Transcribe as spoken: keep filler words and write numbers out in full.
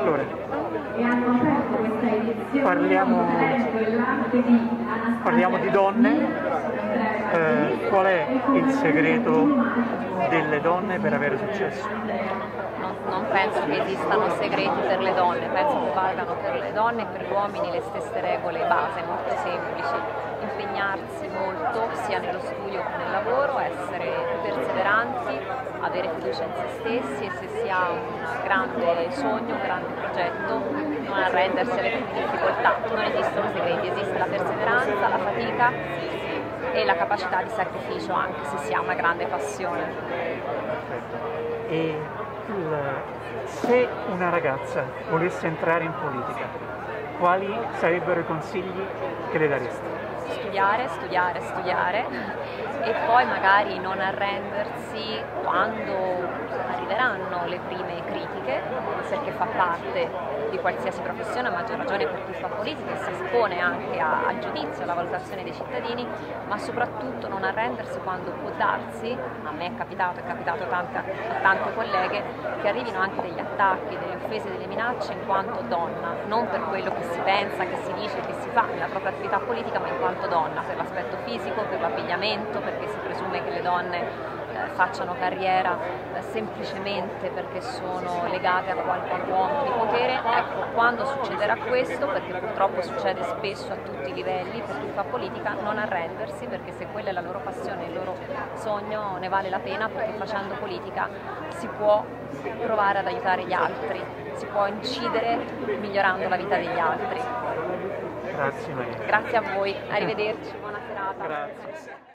folklore. Parliamo, parliamo di donne. Eh, qual è il segreto delle donne per avere successo? Non, non penso che esistano segreti per le donne, penso che valgano per le donne e per gli uomini le stesse regole base, molto semplici. Impegnarsi molto sia nello studio che nel lavoro, essere perseveranti, avere fiducia in se stessi e se si ha un grande sogno, un grande progetto, non arrendersi alle prime difficoltà. Non esistono segreti, esiste la perseveranza, la fatica e la capacità di sacrificio anche se si ha una grande passione. E il, se una ragazza volesse entrare in politica, quali sarebbero i consigli che le daresti? Studiare, studiare, studiare e poi magari non arrendersi quando arriveranno le prime critiche, perché fa parte di qualsiasi professione, a maggior ragione per chi fa politica e si espone anche a, al giudizio, alla valutazione dei cittadini, ma soprattutto non arrendersi quando può darsi, a me è capitato, è capitato tante, a tante colleghe, che arrivino anche degli attacchi, delle offese, delle minacce in quanto donna, non per quello che si pensa, che si dice, che si fa nella propria attività politica, ma in quanto donna, per l'aspetto fisico, per l'abbigliamento, perché si presume che le donne facciano carriera eh, semplicemente perché sono legate a qualche uomo di potere. Ecco, quando succederà questo, perché purtroppo succede spesso a tutti i livelli per chi fa politica, non arrendersi, perché se quella è la loro passione, il loro sogno, ne vale la pena, perché facendo politica si può provare ad aiutare gli altri, si può incidere migliorando la vita degli altri. Grazie Maria. Grazie a voi, arrivederci, buona serata. Grazie.